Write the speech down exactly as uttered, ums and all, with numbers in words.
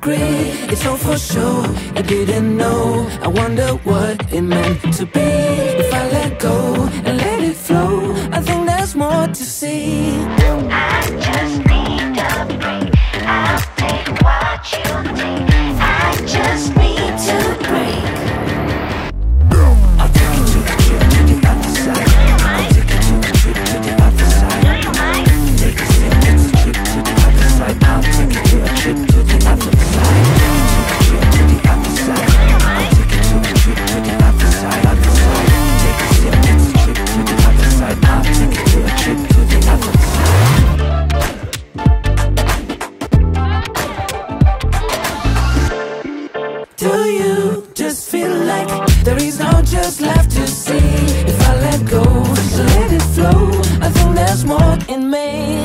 agree, it's all for sure. You didn't know, I wonder what it meant to be. If I let go and let it flow, I think there's more to see. I just need a break. I'll take what you need. I just need to break. I'll take you to a trip to the other side. I'll take you to a trip to the other side. Take a sip, it's a trip to the other side. I'll take you to a trip to the other side. Take a trip to the other side. I'll take you to a trip to the other side. Other side. Take a sip, it's a trip to the other side. I'll take you to a trip to the other side. Do you just feel like there is no just left to see? If I let go, so let it flow, I think there's more in me.